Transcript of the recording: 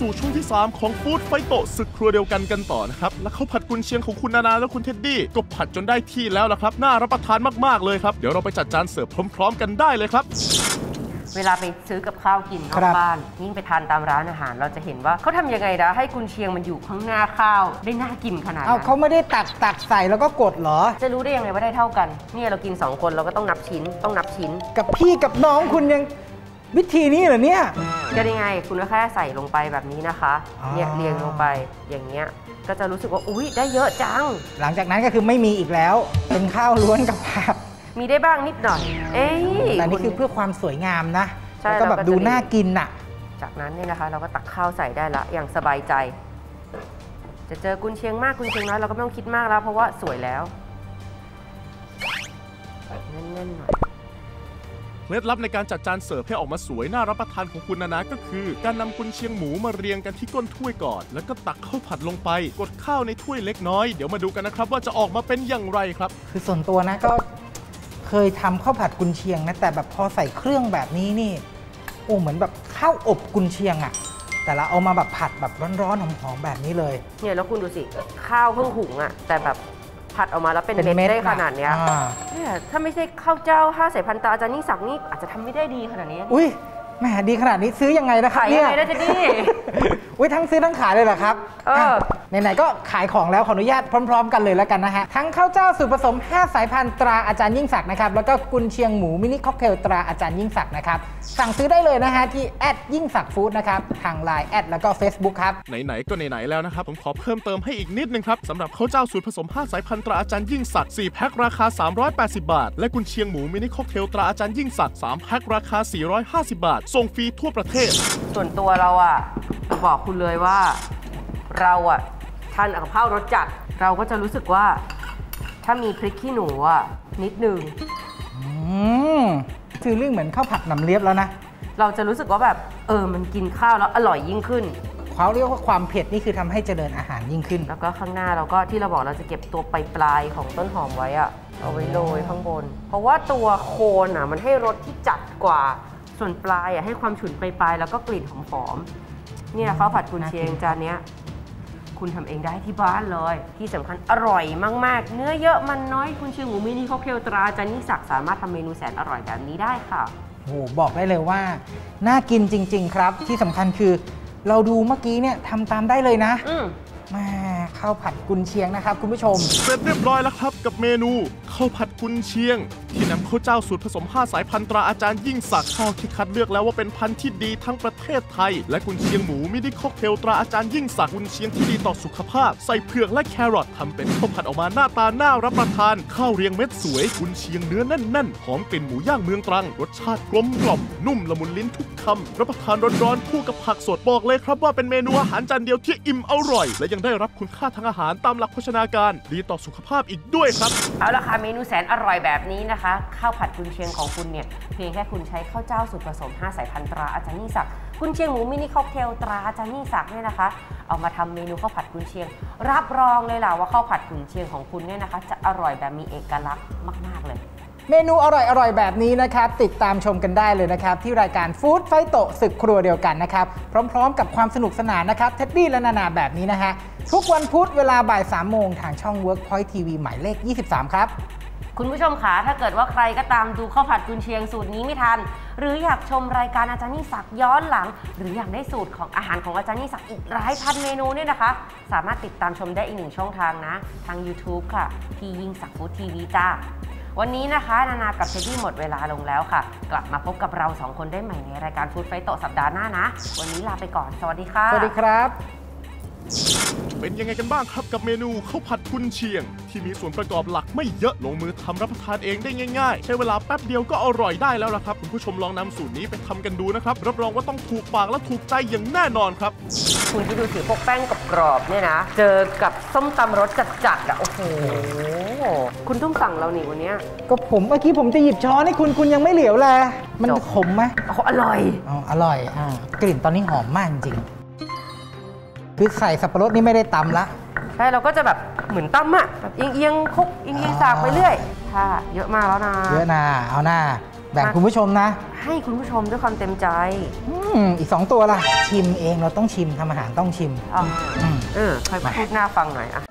สู่ช่วงที่3ของฟู้ดไฟโตะศึกครัวเดียวกันต่อนะครับและข้าวผัดกุนเชียงของคุณนานาและคุณเท็ดดี้ก็ผัดจนได้ที่แล้วล่ะครับน่ารับประทานมากๆเลยครับเดี๋ยวเราไปจัดจานเสิร์ฟพร้อมๆกันได้เลยครับเวลาไปซื้อกับข้าวกินนอกบ้านยิ่งไปทานตามร้านอาหารเราจะเห็นว่าเขาทำยังไงนะให้กุนเชียงมันอยู่ข้างหน้าข้าวได้น่ากินขนาดนั้นเขาไม่ได้ตักใส่แล้วก็กดเหรอจะรู้ได้ยังไงว่าได้เท่ากันเนี่ยเรากิน2คนเราก็ต้องนับชิ้นกับพี่กับน้องคุณยังวิธีนี้เหรอเนี่ยก็ได้ไงคุณก็แค่ใส่ลงไปแบบนี้นะคะเนี่ยเรียงลงไปอย่างเงี้ยก็จะรู้สึกว่าอุ๊ยได้เยอะจังหลังจากนั้นก็คือไม่มีอีกแล้วเป็นข้าวล้วนกับผักมีได้บ้างนิดหน่อยแต่นี่คือเพื่อความสวยงามนะแล้วก็แบบดูน่ากินน่ะจากนั้นเนี่ยนะคะเราก็ตักข้าวใส่ได้ละอย่างสบายใจจะเจอกุนเชียงมากกุนเชียงน้อยเราก็ไม่ต้องคิดมากแล้วเพราะว่าสวยแล้วแน่นๆหน่อยเคล็ดลับในการจัดจานเสิร์ฟให้ออกมาสวยน่ารับประทานของคุณนานาก็คือการนำกุนเชียงหมูมาเรียงกันที่ก้นถ้วยก่อนแล้วก็ตักข้าวผัดลงไปกดข้าวในถ้วยเล็กน้อยเดี๋ยวมาดูกันนะครับว่าจะออกมาเป็นอย่างไรครับคือส่วนตัวนะก็เคยทำข้าวผัดกุนเชียงนะแต่แบบพอใส่เครื่องแบบนี้นี่โอ้เหมือนแบบข้าวอบกุนเชียงอะแต่เราเอามาแบบผัดแบบร้อนๆหอมๆแบบนี้เลยเนี่ยแล้วคุณดูสิข้าวเพิ่งหุงอะแต่แบบผัดออกมาแล้วเป็นเม็ดได้ขนาดเนี้ยเนี่ยถ้าไม่ใช่ข้าวเจ้า5 สายพันธุ์ตราอาจารย์ยิ่งศักดิ์นี่อาจจะทำไม่ได้ดีขนาดนี้อุ้ยแหมดีขนาดนี้ซื้อยังไงนะครับเนี่ยขายยังไงได้จะดีอุ้ยทั้งซื้อทั้งขายเลยเหรอครับไหนๆก็ขายของแล้วขออนุญาตพร้อมๆกันเลยแล้วกันนะฮะทั้งข้าวเจ้าสูตรผสม5 สายพันธุ์ตราอาจารย์ยิ่งศักดิ์นะครับแล้วก็กุนเชียงหมูมินิค็อกเทลตราอาจารย์ยิ่งศักดิ์นะครับสั่งซื้อได้เลยนะฮะที่ยิ่งศักดิ์ฟู้ดนะครับทาง LINE แล้วก็ Facebook ครับไหนๆก็ไหนๆแล้วนะครับผมขอเพิ่มเติมให้อีกนิดนึงครับสำหรับข้าวเจ้าสูตรผสม5 สายพันธุ์ตราอาจารย์ยิ่งศักดิ์4 แพ็คราคา380 บาทและกุนเชียงหมูมินิค็อกเทลตราอาจารย์ยิ่งศักดิ์3 แพ็คราคา450 บาทส่งฟรีทั่วประเทศส่วนตัวเราอ่ะจะบอกคุณเลยว่าเราอ่ะทานกับข้าวรสจัดเราก็จะรู้สึกว่าถ้ามีพริกขี้หนูอ่ะนิดนึงคือเรื่องเหมือนข้าวผัดน้ำเลียบแล้วนะเราจะรู้สึกว่าแบบมันกินข้าวแล้วอร่อยยิ่งขึ้นเขาเรียกว่าความเผ็ดนี่คือทำให้เจริญอาหารยิ่งขึ้นแล้วก็ข้างหน้าเราก็ที่เราบอกเราจะเก็บตัวปลายของต้นหอมไว้อ่ะเอาไว้โรยข้างบนเพราะว่าตัวโคนอ่ะมันให้รสที่จัดกว่าส่วนปลายอ่ะให้ความฉุนปลายแล้วก็กลิ่นหอมๆเนี่ยข้าวผัดกุนเชียงจานเนี้ยคุณทำเองได้ที่บ้านเลยที่สำคัญอร่อยมากๆเนื้อเยอะมันน้อยกุนเชียงหมูมินิค็อกเทลตราอาจารย์ยิ่งศักดิ์สามารถทำเมนูแสนอร่อยแบบนี้ได้ค่ะโอ้บอกได้เลยว่าน่ากินจริงๆครับที่สำคัญคือเราดูเมื่อกี้เนี่ยทำตามได้เลยนะมาข้าวผัดกุนเชียงนะครับคุณผู้ชมเสร็จเรียบร้อยแล้วครับกับเมนูข้าวผัดกุนเชียงที่นำข้าวเจ้าสูตรผสม5 สายพันธุ์ตราอาจารย์ยิ่งศักดิ์ข้าวที่คัดเลือกแล้วว่าเป็นพันธุ์ที่ดีทั้งประเทศไทยและกุนเชียงหมูมินิค็อกเทลตราอาจารย์ยิ่งศักดิ์กุนเชียงที่ดีต่อสุขภาพใส่เผือกและแครอททำเป็นข้าวผัดออกมาหน้าตาน่ารับประทานข้าวเรียงเม็ดสวยกุนเชียงเนื้อแน่นๆหอมกลิ่นหมูย่างเมืองตรังรสชาติกลมกล่อมนุ่มละมุนลิ้นทุกคำรับประทานร้อนๆคู่กับผักสดบอกเลยครับว่าเป็นเมนูอาหารจานเดียวที่อิ่มอร่อยและยังได้รับคุณค่าทางอาหารตามหลักโภชนาการดีต่อสุขภาพอีกด้วยครับเอาละค่ะเมนูแสนอร่อยแบบนี้นะคะข้าวผัดกุนเชียงของคุณเนี่ยเพียงแค่คุณใช้ข้าวเจ้าสูตรผสม5 สายพันธุ์ตราอาจารย์ยิ่งศักดิ์กุนเชียงหมูมินิค็อกเทลตราอาจารย์ยิ่งศักดิ์เนี่ยนะคะเอามาทำเมนูข้าวผัดกุนเชียงรับรองเลยล่ะว่าข้าวผัดกุนเชียงของคุณเนี่ยนะคะจะอร่อยแบบมีเอกลักษณ์มากๆเลยเมนูอร่อยๆแบบนี้นะครับติดตามชมกันได้เลยนะครับที่รายการฟู้ดไฟโตะศึกครัวเดียวกันนะครับพร้อมๆกับความสนุกสนานนะครับเท็ดดี้และนานาแบบนี้นะฮะทุกวันพุธเวลาบ่าย3 โมงทางช่อง Workpoint TV หมายเลข23ครับคุณผู้ชมคะถ้าเกิดว่าใครก็ตามดูข้าวผัดกุนเชียงสูตรนี้ไม่ทันหรืออยากชมรายการอาจารย์ยิ่งศักดิ์ย้อนหลังหรืออยากได้สูตรของอาหารของอาจารย์ยิ่งศักดิ์อีกหลายพันเมนูเนี่ยนะคะสามารถติดตามชมได้อีก1 ช่องทางนะทาง YouTube ค่ะที่ยิ่งศักดิ์ฟู้ดทีวีจ้าวันนี้นะคะนานากับเท็ดดี้หมดเวลาลงแล้วค่ะกลับมาพบกับเรา2 คนได้ใหม่ในรายการฟู้ดไฟโตะสัปดาห์หน้านะวันนี้ลาไปก่อนสวัสดีค่ะสวัสดีครับเป็นยังไงกันบ้างครับกับเมนูข้าวผัดกุนเชียงที่มีส่วนประกอบหลักไม่เยอะลงมือทำรับประทานเองได้ง่ายๆใช้เวลาแป๊บเดียวก็อร่อยได้แล้วล่ะครับคุณผู้ชมลองนำสูตรนี้ไปทำกันดูนะครับรับรองว่าต้องถูกปากและถูกใจอย่างแน่นอนครับคุณที่ดูสิพวกแป้งกรอบๆเนี่ยนะเจอกับส้มตำรสจัดๆอ่ะโอ้โหคุณต้องสั่งเราหนิวันนี้ก็ผมเมื่อกี้ผมจะหยิบช้อนให้คุณยังไม่เหลียวเลยมันขมไหมอร่อยอร่อยกลิ่นตอนนี้หอมมากจริงคือใส่สับปะรดนี่ไม่ได้ตำละใช่เราก็จะแบบเหมือนตำอะแบบเอียงคุกเอียงสากไปเรื่อยค่ะเยอะมากแล้วนะเยอะนะเอาหน้าแบ่งคุณผู้ชมนะให้คุณผู้ชมด้วยความเต็มใจอีก 2 ตัวล่ะชิมเองเราต้องชิมทำอาหารต้องชิมค่อยพูดหน้าฟังหน่อยอะ